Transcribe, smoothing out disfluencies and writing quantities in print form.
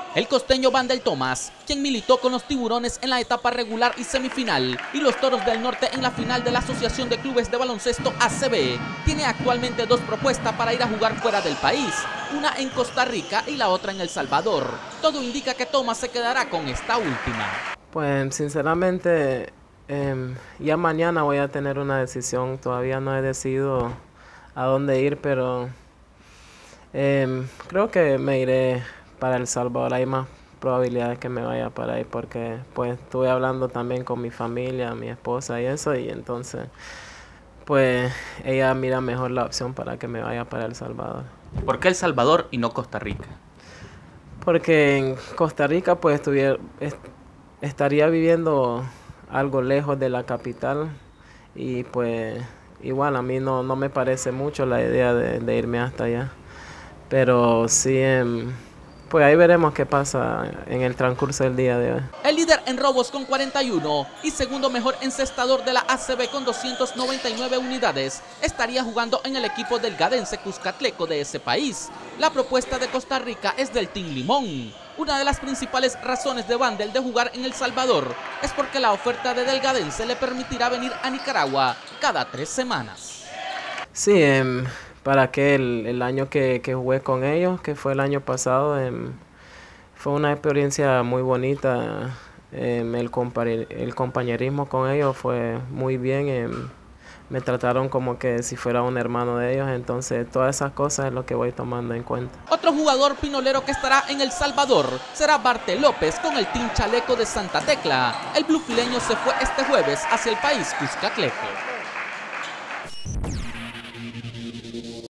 El costeño Vandel Tomás, quien militó con los Tiburones en la etapa regular y semifinal y los Toros del Norte en la final de la Asociación de Clubes de Baloncesto ACB, tiene actualmente dos propuestas para ir a jugar fuera del país, una en Costa Rica y la otra en El Salvador. Todo indica que Tomás se quedará con esta última. Pues sinceramente ya mañana voy a tener una decisión, todavía no he decidido a dónde ir, pero creo que me iré para El Salvador. Hay más probabilidades que me vaya para ahí porque pues estuve hablando también con mi familia, mi esposa y eso, y entonces pues ella mira mejor la opción para que me vaya para El Salvador. ¿Por qué El Salvador y no Costa Rica? Porque en Costa Rica pues estaría viviendo algo lejos de la capital y pues igual a mí no me parece mucho la idea de irme hasta allá, pero sí pues ahí veremos qué pasa en el transcurso del día de hoy. El líder en robos con 41 y segundo mejor encestador de la ACB con 299 unidades estaría jugando en el equipo del Gadense Cuscatleco de ese país. La propuesta de Costa Rica es del Team Limón. Una de las principales razones de Vandel de jugar en El Salvador es porque la oferta de Delgadense le permitirá venir a Nicaragua cada 3 semanas. Sí, para que el año que jugué con ellos, que fue el año pasado, fue una experiencia muy bonita. El compañerismo con ellos fue muy bien. Me trataron como que si fuera un hermano de ellos, entonces todas esas cosas es lo que voy tomando en cuenta. Otro jugador pinolero que estará en El Salvador será Bartel López con el Team Chaleco de Santa Tecla. El blufileño se fue este jueves hacia el país Cuscatleco.